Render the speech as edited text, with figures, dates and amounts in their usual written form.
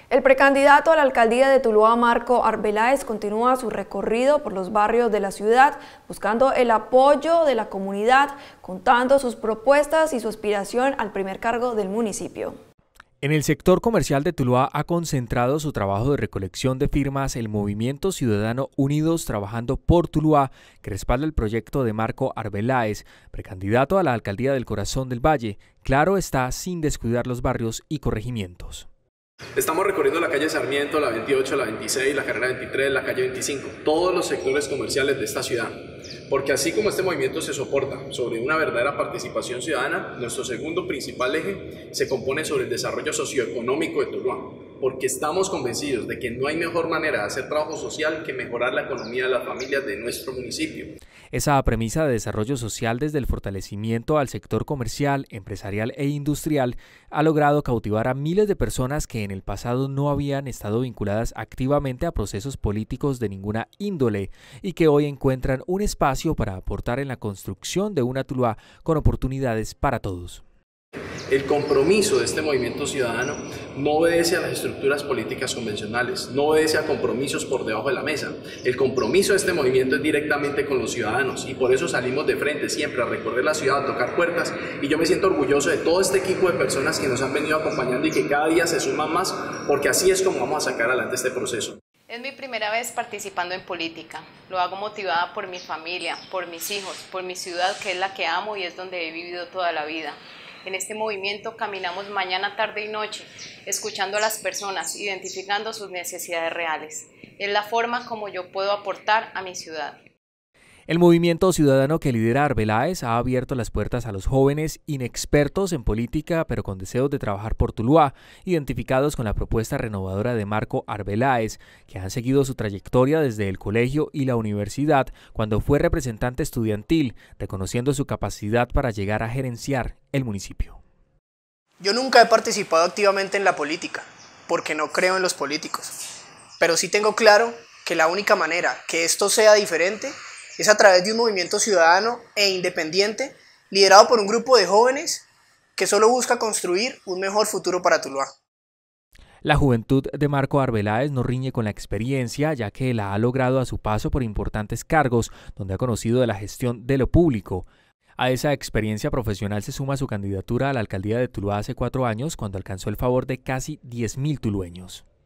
El precandidato a la alcaldía de Tuluá, Marco Arbeláez, continúa su recorrido por los barrios de la ciudad, buscando el apoyo de la comunidad, contando sus propuestas y su aspiración al primer cargo del municipio. En el sector comercial de Tuluá ha concentrado su trabajo de recolección de firmas el Movimiento Ciudadano Unidos Trabajando por Tuluá, que respalda el proyecto de Marco Arbeláez, precandidato a la alcaldía del Corazón del Valle. Claro está, sin descuidar los barrios y corregimientos. Estamos recorriendo la calle Sarmiento, la 28, la 26, la carrera 23, la calle 25, todos los sectores comerciales de esta ciudad, porque así como este movimiento se soporta sobre una verdadera participación ciudadana, nuestro segundo principal eje se compone sobre el desarrollo socioeconómico de Tuluá, porque estamos convencidos de que no hay mejor manera de hacer trabajo social que mejorar la economía de las familias de nuestro municipio. Esa premisa de desarrollo social desde el fortalecimiento al sector comercial, empresarial e industrial ha logrado cautivar a miles de personas que en el pasado no habían estado vinculadas activamente a procesos políticos de ninguna índole y que hoy encuentran un espacio para aportar en la construcción de una Tuluá con oportunidades para todos. El compromiso de este movimiento ciudadano no obedece a las estructuras políticas convencionales, no obedece a compromisos por debajo de la mesa. El compromiso de este movimiento es directamente con los ciudadanos y por eso salimos de frente siempre a recorrer la ciudad, a tocar puertas, y yo me siento orgulloso de todo este equipo de personas que nos han venido acompañando y que cada día se suman más, porque así es como vamos a sacar adelante este proceso. Es mi primera vez participando en política. Lo hago motivada por mi familia, por mis hijos, por mi ciudad, que es la que amo y es donde he vivido toda la vida. En este movimiento caminamos mañana, tarde y noche, escuchando a las personas, identificando sus necesidades reales. Es la forma como yo puedo aportar a mi ciudad. El movimiento ciudadano que lidera Arbeláez ha abierto las puertas a los jóvenes inexpertos en política pero con deseos de trabajar por Tuluá, identificados con la propuesta renovadora de Marco Arbeláez, que han seguido su trayectoria desde el colegio y la universidad cuando fue representante estudiantil, reconociendo su capacidad para llegar a gerenciar el municipio. Yo nunca he participado activamente en la política, porque no creo en los políticos, pero sí tengo claro que la única manera que esto sea diferente es a través de un movimiento ciudadano e independiente liderado por un grupo de jóvenes que solo busca construir un mejor futuro para Tuluá. La juventud de Marco Arbeláez no riñe con la experiencia, ya que la ha logrado a su paso por importantes cargos, donde ha conocido de la gestión de lo público. A esa experiencia profesional se suma su candidatura a la alcaldía de Tuluá hace 4 años, cuando alcanzó el favor de casi 10.000 tulueños.